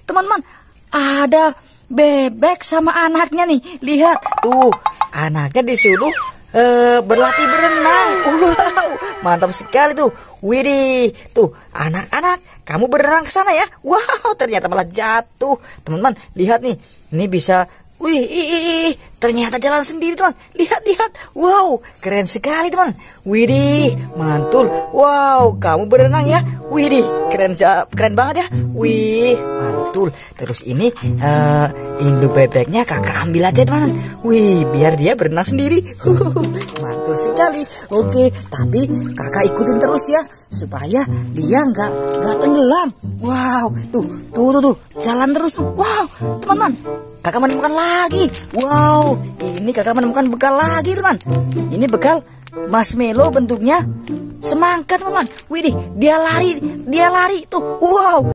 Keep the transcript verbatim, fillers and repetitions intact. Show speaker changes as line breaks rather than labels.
teman-teman, ada bebek sama anaknya nih. Lihat tuh, anaknya disuruh uh, berlatih berenang. Wow, mantap sekali tuh. Widih, tuh anak-anak, kamu berenang ke sana ya. Wow, ternyata malah jatuh. Teman-teman, lihat nih, ini bisa. Wih, ih, ih, ih, ternyata jalan sendiri teman. Lihat, lihat. Wow, keren sekali teman. Widih, mantul. Wow, kamu berenang ya. Widih, keren, keren banget ya. Wih, mantul. Terus ini uh, induk bebeknya kakak ambil aja teman. Wih, biar dia berenang sendiri. Mantul sekali. Oke, tapi kakak ikutin terus ya, supaya dia nggak nggak tenggelam. Wow, tuh, tuh, tuh, tuh, jalan terus tuh. Wow, teman-teman, kakak menemukan lagi. Wow, ini kakak menemukan bekal lagi teman. Ini bekal marshmallow bentuknya semangka teman-teman. Widih, dia lari, dia lari tuh. Wow.